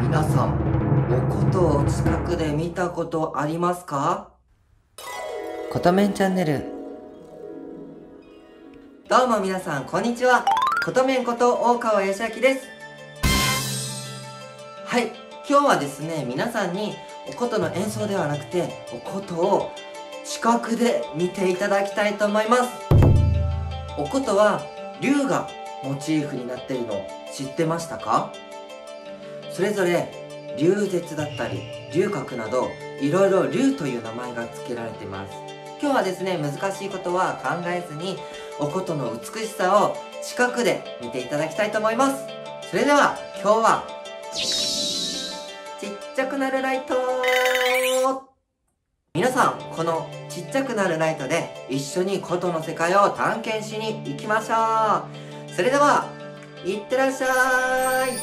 皆さん、おことを近くで見たことありますか？ ことめんチャンネル。 どうも皆さん、こんにちは。ことめんこと大川義明です。はい、今日はですね、皆さんにおことの演奏ではなくて、おことを近くで見ていただきたいと思います。おことは龍がモチーフになっているの知ってましたか？それぞれ龍舌だったり龍角などいろいろ龍という名前が付けられています。今日はですね、難しいことは考えずにおことの美しさを近くで見ていただきたいと思います。それでは今日はちっちゃくなるライト。皆さん、このちっちゃくなるライトで一緒にことの世界を探検しに行きましょう。それではいってらっしゃい。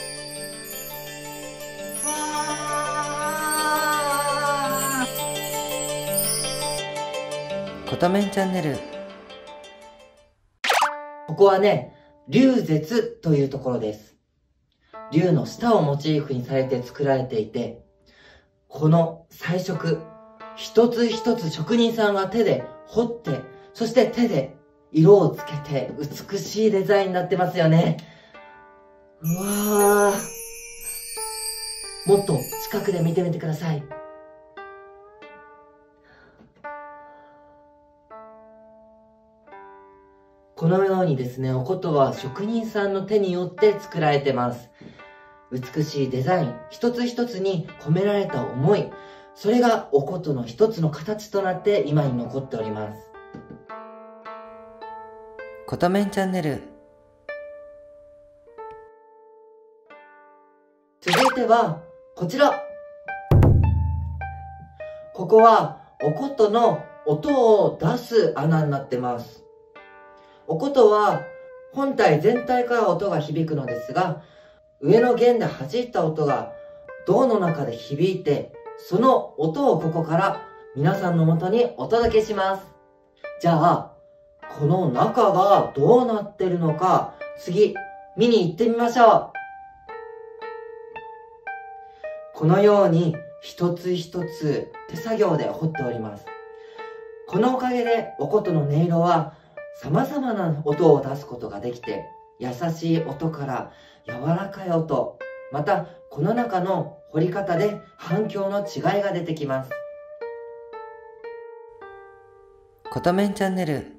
ことめんチャンネル。 ここはね、龍舌というところです。龍の舌をモチーフにされて作られていて、この彩色、一つ一つ職人さんが手で彫って、そして手で色をつけて美しいデザインになってますよね。うわー。もっと近くで見てみてください。このようにですね、おことは職人さんの手によって作られてます。美しいデザイン、一つ一つに込められた思い、それがおことの一つの形となって今に残っております。 ことめんチャンネル。 続いては、こちら。ここはおことの音を出す穴になってます。おことは本体全体から音が響くのですが、上の弦で弾いた音が胴の中で響いて、その音をここから皆さんの元にお届けします。じゃあ、この中がどうなってるのか、次、見に行ってみましょう。このように一つ一つ手作業で彫っております。このおかげでおことの音色は様々な音を出すことができて、優しい音から柔らかい音、またこの中の彫り方で反響の違いが出てきます。 ことめんチャンネル。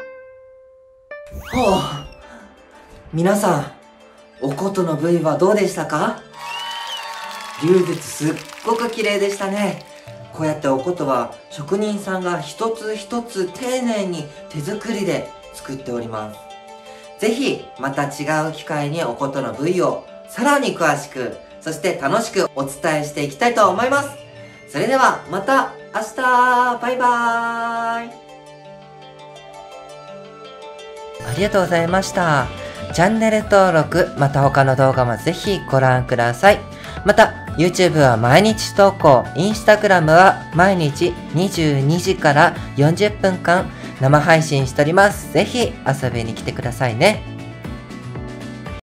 皆さん、おことの部位はどうでしたか？龍舌すっごく綺麗でしたね。こうやっておことは職人さんが一つ一つ丁寧に手作りで作っております。ぜひまた違う機会におことの部位をさらに詳しく、そして楽しくお伝えしていきたいと思います。それではまた明日、バイバーイ。 ありがとうございました。チャンネル登録、また他の動画もぜひご覧ください。また、YouTube は毎日投稿、Instagram は毎日22時から40分間生配信しております。ぜひ遊びに来てくださいね。